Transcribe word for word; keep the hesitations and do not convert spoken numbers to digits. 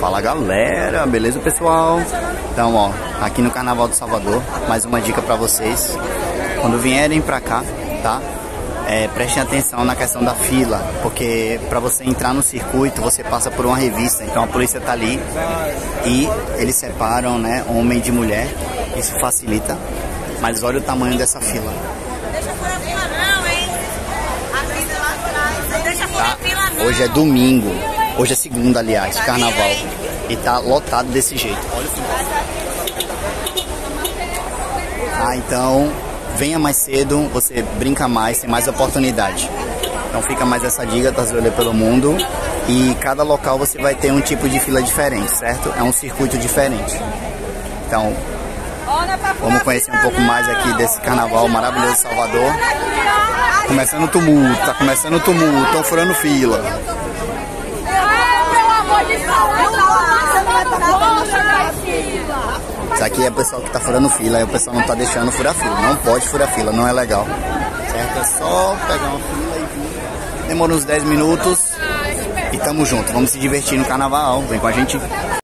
Fala galera, beleza pessoal? Então ó, aqui no Carnaval de Salvador, mais uma dica pra vocês. Quando vierem pra cá, tá? É, prestem atenção na questão da fila, porque pra você entrar no circuito você passa por uma revista, então a polícia tá ali e eles separam, né, homem de mulher, isso facilita, mas olha o tamanho dessa fila. Deixa furar fila não, hein? A fila lá atrás. Deixa furar fila não. Hoje é domingo, hoje é segunda, aliás, carnaval, e tá lotado desse jeito. Olha o final. Ah, então venha mais cedo, você brinca mais, tem mais oportunidade. Então fica mais essa dica, tá pelo mundo. E cada local você vai ter um tipo de fila diferente, certo? É um circuito diferente. Então, vamos conhecer um pouco mais aqui desse carnaval maravilhoso de Salvador. Começando o tumulto, tá começando o tumulto, estão furando fila. Isso aqui é o pessoal que tá furando fila, aí o pessoal não tá deixando furar fila. Não pode furar fila, não é legal. Certo? É só pegar uma fila e vir. Demora uns dez minutos e tamo junto. Vamos se divertir no carnaval. Vem com a gente.